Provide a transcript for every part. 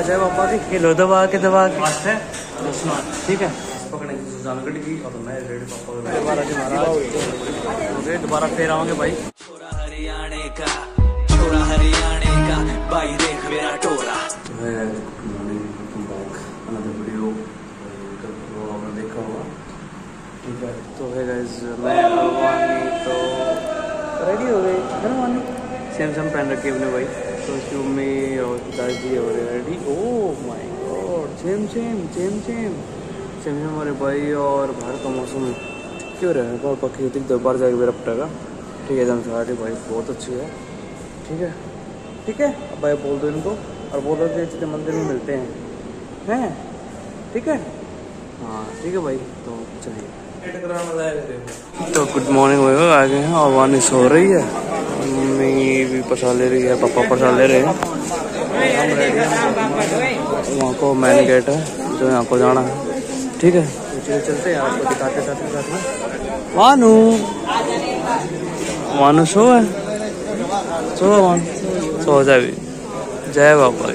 जय बाबा की खेलो दबा के ठीक है। पकड़े सुजानगढ़ की और मैं रेडी पापा दोबारा फिर आओगे भाई। छोरा हरियाणा का भाई देख मेरा टोरा। देखा होगा ठीक है। तो है गाइस मैं तो रेडी हो गए सेम पहन रखी है अपने भाई। तो मम्मी और पिताजी और ready. Oh my God same हमारे भाई। और बाहर का मौसम क्यों रहा है पक्की दिख दो बार जाके मेरा पटेगा ठीक है। एकदम साड़ी भाई बहुत अच्छी है ठीक है। अब भाई बोल दो इनको और बोलो कि इतने मंदिर में मिलते हैं ठीक है। हाँ ठीक है भाई। तो चलिए तो गुड मॉर्निंग भाई आ गए हैं और वानी सो रही है। मम्मी भी प्रसाद ले रही है पापा प्रसाद ले रहे हैं। हम रेडी हैं वहाँ को मेन गेट है जो यहाँ को जाना है ठीक है। तो चलते हैं आपको दिखाते साथ में। वानू सो है सो जाए भी। जय बाबा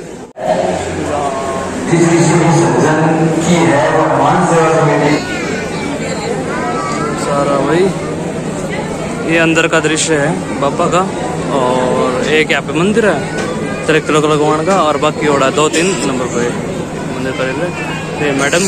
सारा भाई ये अंदर का दृश्य है बाबा का। और एक यहाँ पे मंदिर है 3 किलो का लगवान का और बाकी ओड़ा 2-3 नंबर पे मंदिर कर ले मैडम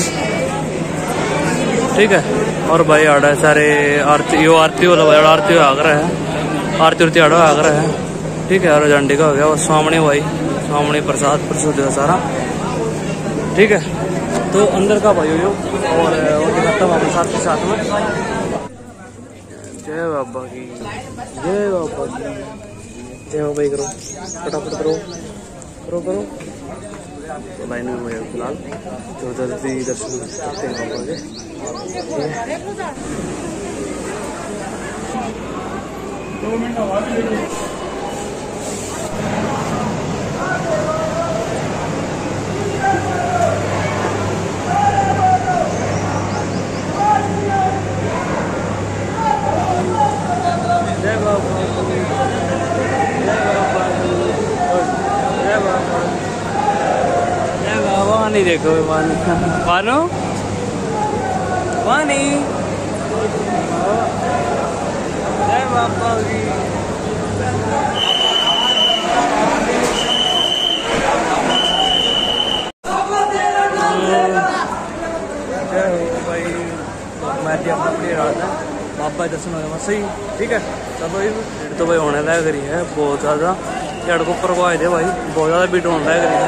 ठीक है। और भाई आड़ा है सारे आरती वाला भाई आरती आगरा है आरती आड़ा आगरा है ठीक है। और झंडी का हो गया और स्वामणी प्रसाद है सारा ठीक है। तो अंदर का भाई हो और दिखाता हूँ अपने साथ में। जय बाबा की जय बाबा करो फटाफट करो तो लाइन में हुए फिलहाल तो जल्दी दर्शन करते हैं बाबा के। नहीं देखो वानी जय बाबा की भाई मैं अपनी रात है बाबा दर्शन हो सही ठीक है। चलो तो भाई होने लायक करी है बहुत ज़्यादा झड़ को ऊपर को आए थे भाई बहुत ज़्यादा बीट होने लायक करी है।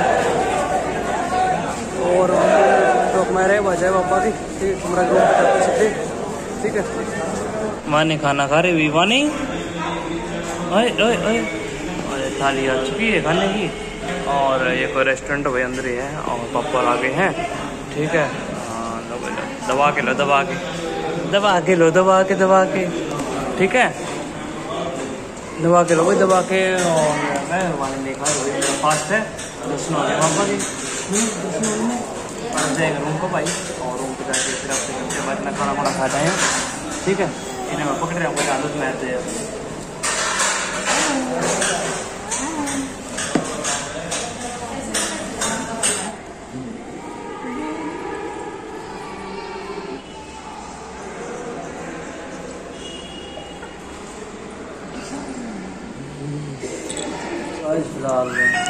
और तो मैं रहे जय बाबा की ठीक है। सीधे ठीक है। वानी खाना खा रही वानी थाली आ चुकी है खाने की। और ये कोई रेस्टोरेंट भाई अंदर ही है और पापा आगे हैं ठीक है। दबा के लो ठीक है। दबा के लो भाई दबा के। और मैं वानी नहीं खा रही मेरा फास्ट है दर्शन हो गया पापा की जाएगा रूम को भाई। और रूम पे जाके फिर आपसे घंटे बाद में खाना खा जाए ठीक है। इन्हें मैं पकड़ रहा हूँ आदत में आते हैं। फिलहाल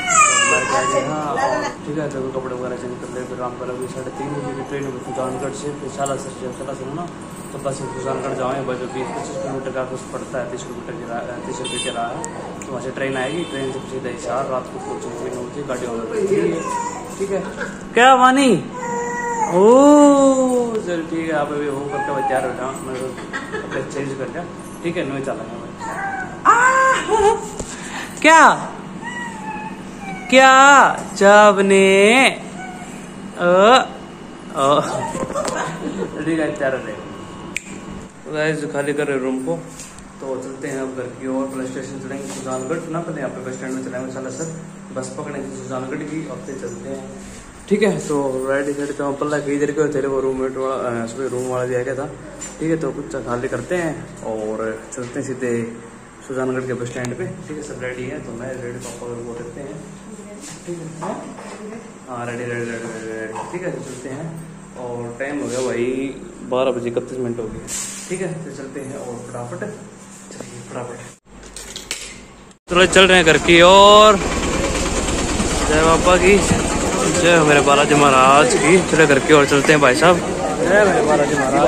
ठीक है। देखो कपड़े वगैरह चेंज कर ले फिर राम का लगी 3:30 बजे की ट्रेन सुजानगढ़ से फिर साला से ना तो बस सुजानगढ़ जाओ बस 20-25 किलोमीटर का कुछ पड़ता है 30 रुपये किराया है। तो वहाँ से ट्रेन आएगी ट्रेन से सीधा हिसार रात को पहुँचेंगे 9 बजे गाड़ी होगी ठीक है। क्या वानी ओ चल ठीक है। आप अभी हो करके भाई तैयार हो जाओ मैं कपड़े चेंज कर दिया ठीक है। नहीं चला क्या चावने ठीक है तैयार रहेगा खाली कर रहे रूम को। तो चलते हैं अब घर की ओर पुलिस स्टेशन चलेंगे सुजानगढ़ ना पहले यहाँ पे बस स्टैंड में चलेंगे साला सर बस पकड़ेंगे सुजानगढ़ की अब से चलते हैं ठीक है। तो राइट साइड तो पल्ला कई देर के तेरे वो रूममेट वाला रूम वाला दिया गया था ठीक है। तो कुछ खाली करते हैं और चलते हैं सीधे सुजानगढ़ के बस स्टैंड पे। ठीक है, सब रेडी है तो मैं रेडी, पापा वो रखते हैं। ठीक है, हाँ रेडी रेडी रेडी रेडी। ठीक है, तो चलते हैं और टाइम हो गया भाई 12:31 हो गए। ठीक है, तो चलते हैं और फटाफट चलिए फटाफट चलो चल रहे हैं घर की और जय बाबा की, जय मेरे बालाजी महाराज की। चले घर की और चलते हैं भाई साहब। जय मेरे बालाजी महाराज,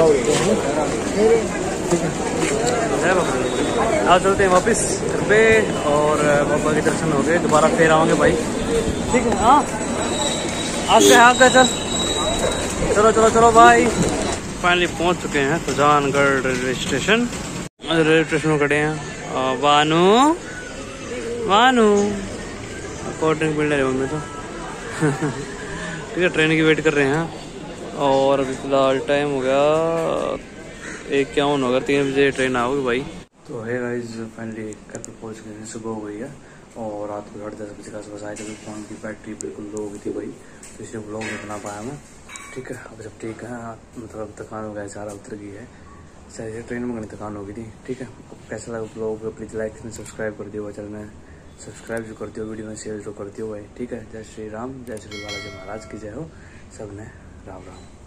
जय बाबा। आज चलते हैं वापस घर पे और बाबा के दर्शन हो गए, दोबारा फिर आओगे भाई। ठीक है, हाँ आगे चल, चलो चलो चलो भाई। फाइनली पहुंच चुके हैं Sujangarh railway station. Railway station में खड़े हैं। वानू वानू कोल्ड ड्रिंक मिल रही है उनमें तो। ठीक है, ट्रेन की वेट कर रहे हैं और अभी फिलहाल टाइम हो गया 1:51 होगा, 3 बजे ट्रेन आओगी भाई। तो है गाइस, फाइनली घर पे पहुंच गए हैं, सुबह हो गई है और रात को 10:30 बजे का आसपास आए थे। फ़ोन की बैटरी बिल्कुल लो हो गई थी भाई, तो इसलिए ब्लॉग नहीं बना पाया मैं। ठीक है, अब जब ठीक है, मतलब थकान हो गया, सारा उतर गई है, शायद ट्रेन में घनी थकान हो गई थी। ठीक है, कैसा लगा blog please like and subscribe कर दियो चैनल में, सब्सक्राइब जो कर दियो, वीडियो में शेयर जो कर दियो भाई। ठीक है, जय श्री राम, जय श्री बालाजी महाराज की जय हो। सब ने राम राम।